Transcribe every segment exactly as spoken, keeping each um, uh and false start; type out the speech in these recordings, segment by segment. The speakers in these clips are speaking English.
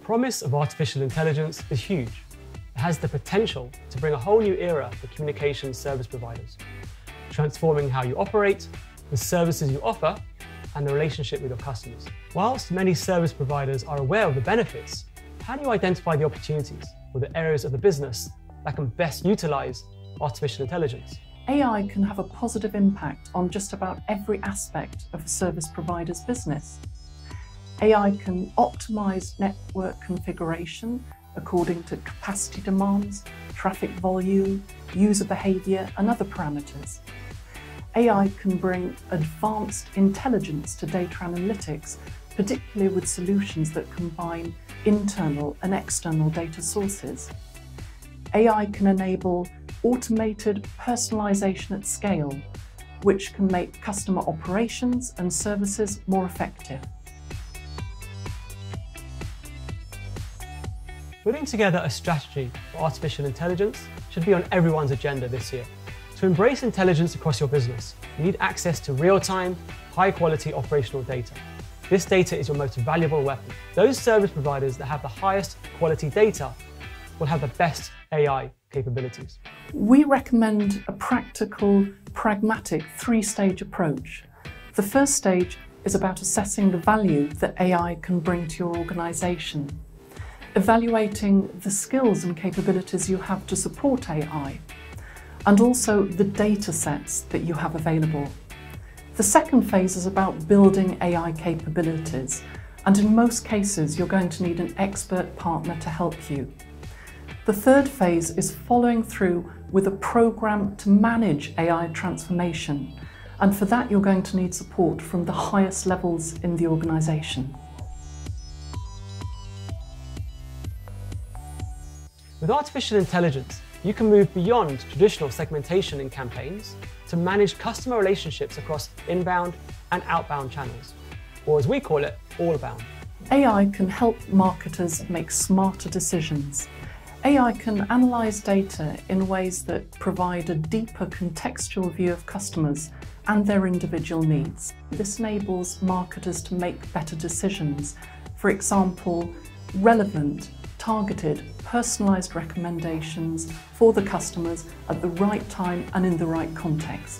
promise of artificial intelligence is huge. It has the potential to bring a whole new era for communications service providers, transforming how you operate, the services you offer, and the relationship with your customers. Whilst many service providers are aware of the benefits, how do you identify the opportunities or the areas of the business that can best utilize artificial intelligence? A I can have a positive impact on just about every aspect of a service provider's business. A I can optimize network configuration according to capacity demands, traffic volume, user behavior, and other parameters. A I can bring advanced intelligence to data analytics, particularly with solutions that combine internal and external data sources. A I can enable automated personalization at scale, which can make customer operations and services more effective. Putting together a strategy for artificial intelligence should be on everyone's agenda this year. To embrace intelligence across your business, you need access to real-time, high-quality operational data. This data is your most valuable weapon. Those service providers that have the highest quality data will have the best A I capabilities. We recommend a practical, pragmatic three-stage approach. The first stage is about assessing the value that A I can bring to your organisation, evaluating the skills and capabilities you have to support A I, and also the data sets that you have available. The second phase is about building A I capabilities, and in most cases you're going to need an expert partner to help you. The third phase is following through with a program to manage A I transformation, and for that you're going to need support from the highest levels in the organisation. With artificial intelligence, you can move beyond traditional segmentation in campaigns to manage customer relationships across inbound and outbound channels, or as we call it, all-bound. A I can help marketers make smarter decisions. A I can analyse data in ways that provide a deeper contextual view of customers and their individual needs. This enables marketers to make better decisions. For example, relevant, targeted, personalised recommendations for the customers at the right time and in the right context.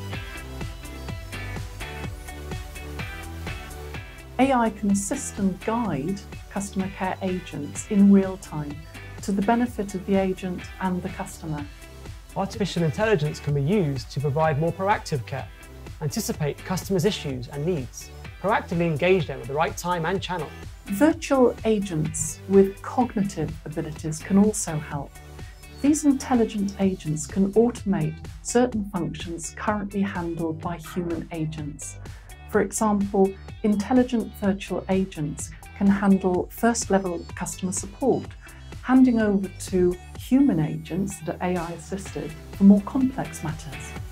A I can assist and guide customer care agents in real time to the benefit of the agent and the customer. Artificial intelligence can be used to provide more proactive care, anticipate customers' issues and needs, proactively engage them at the right time and channel. Virtual agents with cognitive abilities can also help. These intelligent agents can automate certain functions currently handled by human agents. For example, intelligent virtual agents can handle first-level customer support, handing over to human agents that are A I assisted for more complex matters.